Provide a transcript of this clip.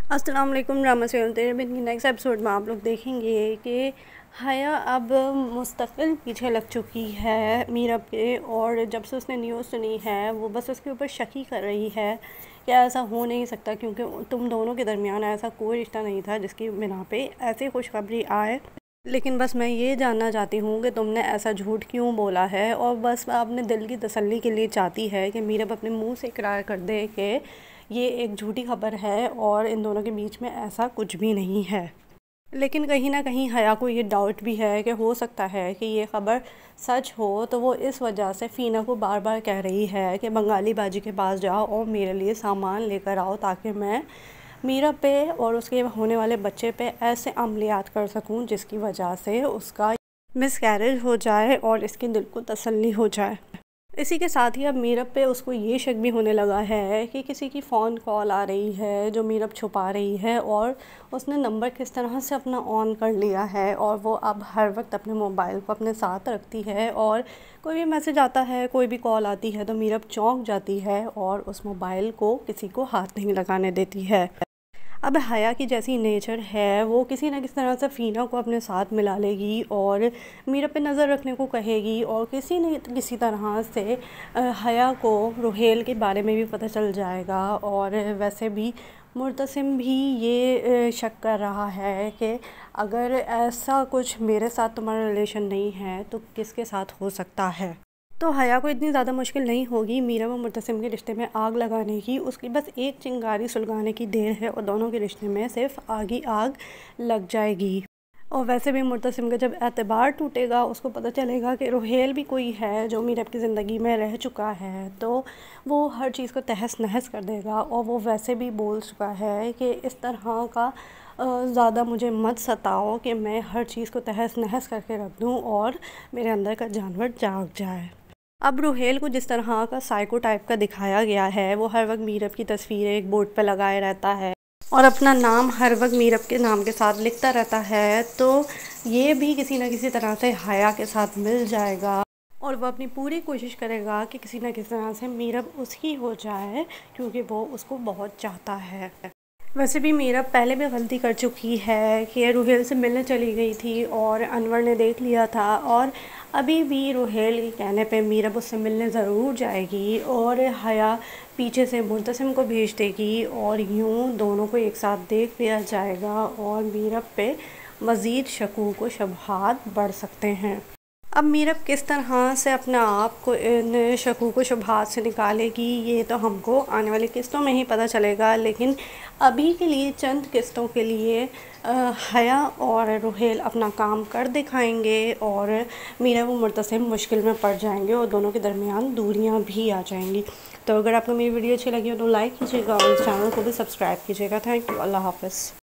अस्सलाम वालेकुम। Drama serial तेरे बिन की नेक्स्ट एपिसोड में आप लोग देखेंगे कि हया अब मुस्तकिल पीछे लग चुकी है मीरब पे, और जब से उसने न्यूज़ सुनी है वो बस उसके ऊपर शक ही कर रही है कि ऐसा हो नहीं सकता, क्योंकि तुम दोनों के दरमियान ऐसा कोई रिश्ता नहीं था जिसकी बिना पे ऐसी खुशखबरी आए। लेकिन बस मैं ये जानना चाहती हूँ कि तुमने ऐसा झूठ क्यों बोला है, और बस अपने दिल की तसल्ली के लिए चाहती है कि मीरब अपने मुंह से इकरार कर दे कि ये एक झूठी खबर है और इन दोनों के बीच में ऐसा कुछ भी नहीं है। लेकिन कहीं ना कहीं हया को ये डाउट भी है कि हो सकता है कि ये ख़बर सच हो, तो वो इस वजह से फ़ीना को बार बार कह रही है कि बंगाली बाजी के पास जाओ और मेरे लिए सामान लेकर आओ, ताकि मैं मीरा पे और उसके होने वाले बच्चे पे ऐसे अमलियात कर सकूं जिसकी वजह से उसका मिसकैरेज हो जाए और इसके दिल को तसल्ली हो जाए। इसी के साथ ही अब मीरब पे उसको ये शक भी होने लगा है कि किसी की फ़ोन कॉल आ रही है जो मीरब छुपा रही है, और उसने नंबर किस तरह से अपना ऑन कर लिया है, और वो अब हर वक्त अपने मोबाइल को अपने साथ रखती है, और कोई भी मैसेज आता है, कोई भी कॉल आती है तो मीरब चौंक जाती है और उस मोबाइल को किसी को हाथ नहीं लगाने देती है। अब हया की जैसी नेचर है वो किसी न किसी तरह से फ़ीना को अपने साथ मिला लेगी और मीरा पे नज़र रखने को कहेगी, और किसी न किसी तरह से हया को रुहेल के बारे में भी पता चल जाएगा। और वैसे भी मुर्तसिम भी ये शक कर रहा है कि अगर ऐसा कुछ मेरे साथ तुम्हारा रिलेशन नहीं है तो किसके साथ हो सकता है। तो हया को इतनी ज़्यादा मुश्किल नहीं होगी मीरा व मुर्तसिम के रिश्ते में आग लगाने की, उसकी बस एक चिंगारी सुलगाने की देर है और दोनों के रिश्ते में सिर्फ आग ही आग लग जाएगी। और वैसे भी मुर्तसिम का जब एतबार टूटेगा, उसको पता चलेगा कि रुहेल भी कोई है जो मीरब की ज़िंदगी में रह चुका है, तो वो हर चीज़ को तहस नहस कर देगा। और वो वैसे भी बोल चुका है कि इस तरह का ज़्यादा मुझे मत सताओ कि मैं हर चीज़ को तहस नहस करके रख दूँ और मेरे अंदर का जानवर जाग जाए। अब रुहेल को जिस तरह का साइको टाइप का दिखाया गया है, वो हर वक्त मीरब की तस्वीरें एक बोर्ड पर लगाए रहता है और अपना नाम हर वक्त मीरब के नाम के साथ लिखता रहता है, तो ये भी किसी न किसी तरह से हया के साथ मिल जाएगा और वह अपनी पूरी कोशिश करेगा कि किसी न किसी तरह से मीरब उसकी हो जाए, क्योंकि वो उसको बहुत चाहता है। वैसे भी मीरब पहले भी गलती कर चुकी है कि रुहेल से मिलने चली गई थी और अनवर ने देख लिया था, और अभी भी रुहेल के कहने पे मीरब उससे मिलने ज़रूर जाएगी और हया पीछे से मुर्तसिम को भेज देगी और यूँ दोनों को एक साथ देख लिया जाएगा और मीरब पे मज़ीद शकूक व शुबहात बढ़ सकते हैं। अब मीरब किस तरह से अपने आप को इन शकूक व शुबहात से निकालेगी ये तो हमको आने वाली किस्तों में ही पता चलेगा, लेकिन अभी के लिए चंद किस्तों के लिए हया और रुहेल अपना काम कर दिखाएंगे और मीरब व मुर्तसिम मुश्किल में पड़ जाएंगे और दोनों के दरमियान दूरियां भी आ जाएंगी। तो अगर आपको मेरी वीडियो अच्छी लगी हो तो लाइक कीजिएगा और इस चैनल को भी सब्सक्राइब कीजिएगा। Thank you. अल्लाह हाफ़िज़।